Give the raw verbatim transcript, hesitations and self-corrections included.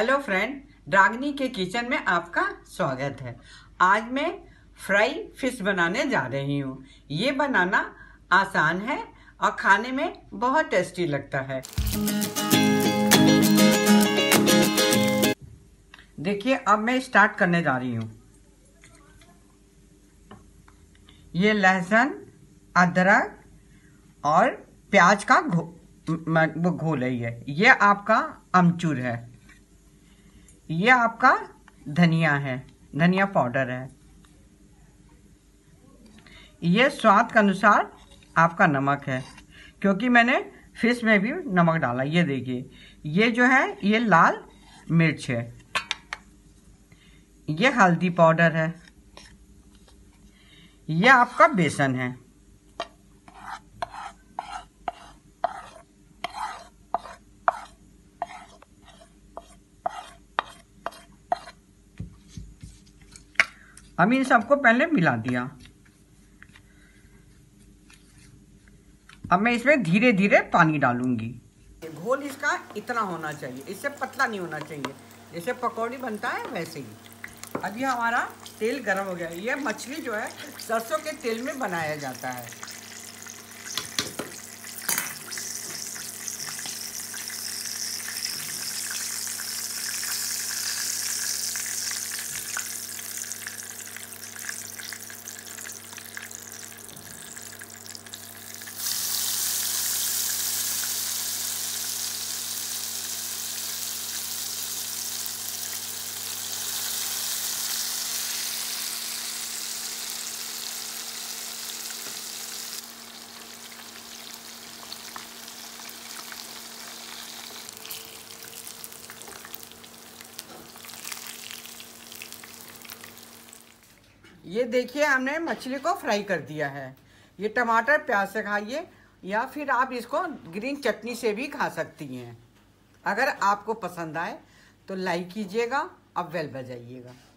Hello friend, ड्रागनी के kitchen में आपका स्वागत है। आज मैं फ्राई फिश बनाने जा रही हूँ। ये बनाना आसान है और खाने में बहुत टेस्टी लगता है। देखिए, अब मैं स्टार्ट करने जा रही हूँ। ये लहसुन, अदरक और प्याज का घो वो घोल है। ये ये आपका अमचूर है। ये आपका धनिया है, धनिया पाउडर है। ये स्वाद के अनुसार आपका नमक है, क्योंकि मैंने फिश में भी नमक डाला। ये देखिए, ये जो है ये लाल मिर्च है। ये हल्दी पाउडर है। ये आपका बेसन है। अब इन सबको पहले मिला दिया। अब मैं इसमें धीरे धीरे पानी डालूंगी। घोल इसका इतना होना चाहिए, इससे पतला नहीं होना चाहिए। जैसे पकौड़ी बनता है वैसे ही। अभी हमारा तेल गर्म हो गया। ये मछली जो है सरसों के तेल में बनाया जाता है। ये देखिए, हमने मछली को फ्राई कर दिया है। ये टमाटर प्याज से खाइए या फिर आप इसको ग्रीन चटनी से भी खा सकती हैं। अगर आपको पसंद आए तो लाइक कीजिएगा और बेल बजाइएगा।